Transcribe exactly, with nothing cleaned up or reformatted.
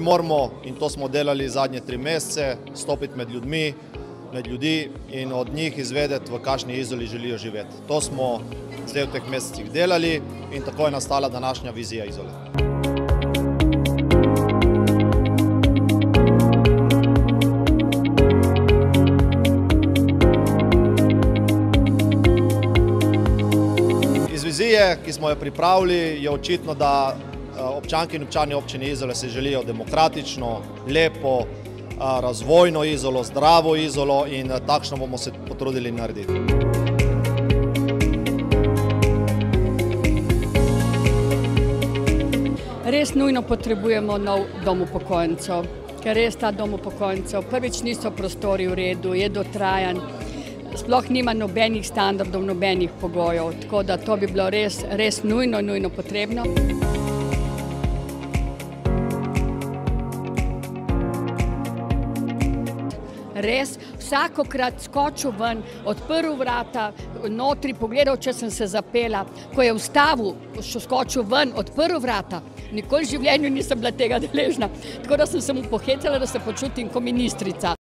moramo, in to smo delali zadnje tri mesece, stopiti med ljudmi, med ljudi in od njih izvedeti, v kakšni izoli želijo živeti. To smo zdaj v teh mesecih delali in tako je nastala današnja vizija izole. Iz vizije, ki smo jo pripravili, je očitno, da občanke in občani občine Izola se želijo demokratično, lepo, razvojno Izolo, zdravo Izolo in takšno bomo se potrudili narediti. Res nujno potrebujemo nov dom upokojencev, ker res ta dom upokojencev prvič niso prostori v redu, je dotrajan, sploh nima nobenih standardov, nobenih pogojev, tako da to bi bilo res, res nujno, nujno potrebno. Res, vsakokrat skočil ven, odprl vrata, notri pogledal, če sem se zapela. Ko je vstavil, skočil ven, odprl vrata, nikoli v življenju nisem bila tega deležna. Tako da sem se mu pohecala, da se počutim kot ministrica.